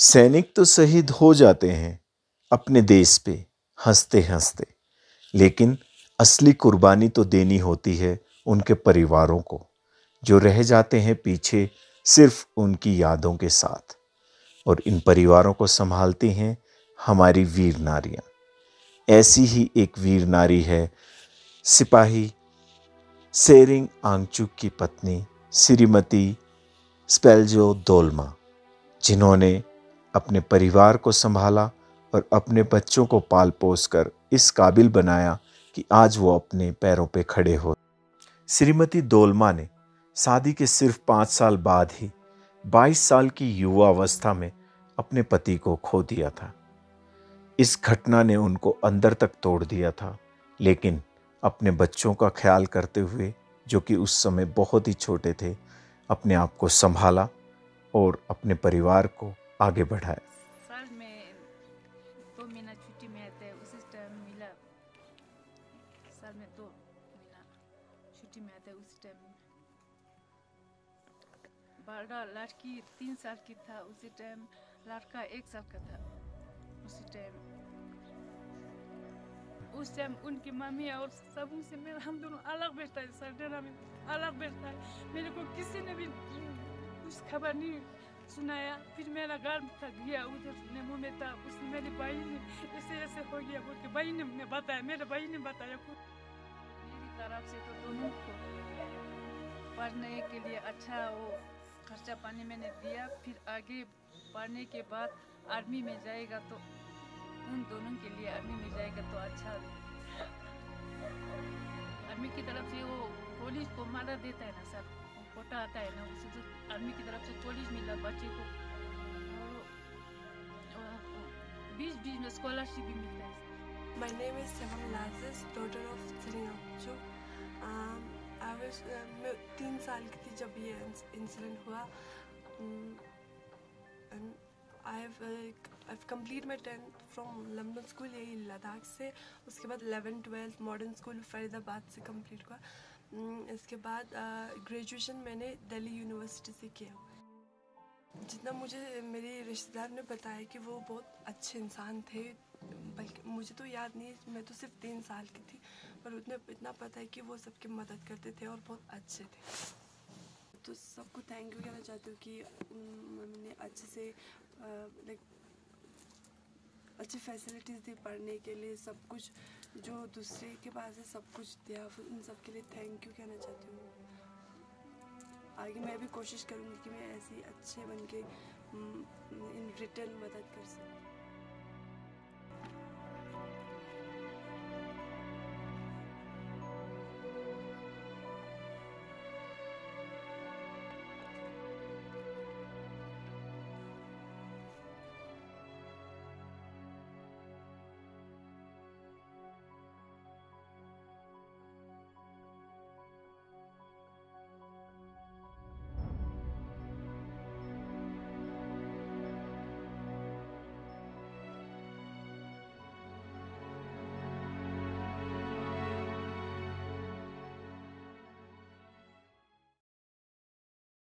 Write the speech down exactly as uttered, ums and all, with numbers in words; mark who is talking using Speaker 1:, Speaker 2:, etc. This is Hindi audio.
Speaker 1: सैनिक तो शहीद हो जाते हैं अपने देश पे हंसते हंसते, लेकिन असली कुर्बानी तो देनी होती है उनके परिवारों को, जो रह जाते हैं पीछे सिर्फ उनकी यादों के साथ। और इन परिवारों को संभालती हैं हमारी वीर नारियां। ऐसी ही एक वीर नारी है सिपाही सेरिंग आंगचुक की पत्नी श्रीमती स्पेल्जो दोल्मा, जिन्होंने अपने परिवार को संभाला और अपने बच्चों को पाल पोस कर इस काबिल बनाया कि आज वो अपने पैरों पे खड़े हो। श्रीमती दोल्मा ने शादी के सिर्फ पाँच साल बाद ही बाईस साल की युवा अवस्था में अपने पति को खो दिया था। इस घटना ने उनको अंदर तक तोड़ दिया था, लेकिन अपने बच्चों का ख्याल करते हुए, जो कि उस समय बहुत ही छोटे थे, अपने आप को संभाला और अपने परिवार को आगे बढ़ाया।
Speaker 2: साल में दो महीना छुट्टी में आते हैं, उसी टाइम मिला। साल में दो महीना छुट्टी में आते हैं, उसी टाइम बड़ा लड़की तीन साल की था, उसी टाइम लड़का एक साल का था। उसी टाइम उस टाइम उनकी मम्मी और सब से मेरा हम दोनों अलग बैठता है, सरडेरा में अलग बैठता है। मेरे को किसी ने भी कुछ खबर नहीं सुनाया। फिर मेरा घर था गया उधर नेमो में था, उसने मेरी भाई ने ऐसे ऐसे हो गया बोल के भाई ने मैं बताया, मेरे भाई ने बताया। मेरी तरफ से तो दोनों को पढ़ने के लिए अच्छा वो खर्चा पानी मैंने दिया। फिर आगे पढ़ने के बाद आर्मी में जाएगा तो उन दोनों के लिए आर्मी में जाएगा तो अच्छा। आर्मी की तरफ से वो पुलिस को मारा देता है ना सर, कोटा आता है ना, उसे जो आर्मी की तरफ से पुलिस मिला बच्चे को, बीच बीच में स्कॉलरशिप भी मिलता है।
Speaker 3: My name is Sevam Lazis, daughter of Sering Aangchuk. Um, I was uh, मैं तीन साल की थी जब ये इंसिडेंट हुआ। um, and I've uh, I've completed my tenth from London school यही लद्दाख से। उसके बाद eleventh twelfth modern school Faridabad से कंप्लीट हुआ। um, इसके बाद ग्रेजुएशन uh, मैंने दिल्ली यूनिवर्सिटी से किया। जितना मुझे मेरे रिश्तेदार ने बताया कि वो बहुत अच्छे इंसान थे, बल्कि मुझे तो याद नहीं, मैं तो सिर्फ तीन साल की थी, पर उतने इतना पता है कि वो सबकी मदद करते थे और बहुत अच्छे थे। तो सबको थैंक यू कहना चाहती हूँ कि मम्मी ने अच्छे से लाइक अच्छी फैसिलिटीज़ दी पढ़ने के लिए, सब कुछ जो दूसरे के पास है सब कुछ दिया। उन सब के लिए थैंक यू कहना चाहती हूँ। आगे मैं भी कोशिश करूँगी कि मैं ऐसी अच्छे बन के इन रिटर्न मदद कर सकूँ।